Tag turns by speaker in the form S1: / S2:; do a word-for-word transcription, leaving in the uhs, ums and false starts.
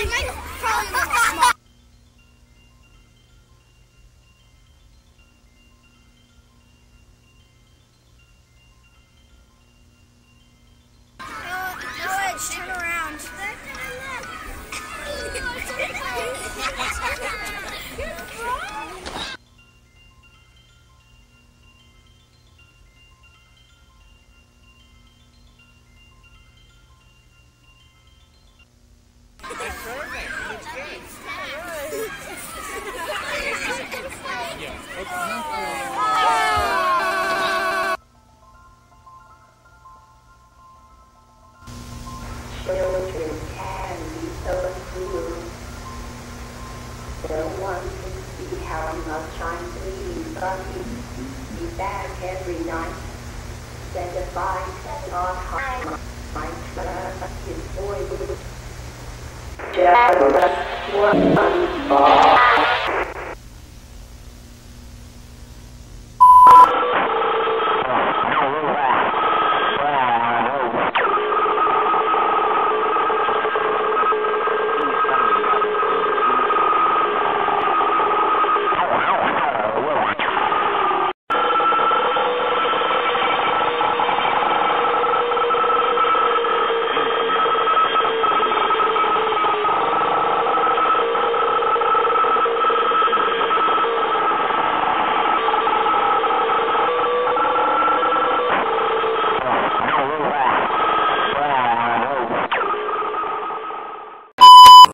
S1: Turn around.
S2: Children can be so cruel. No one can see how much I'm bleeding, but be back every night. Send a bite on high. My trust is boy. Just one ball.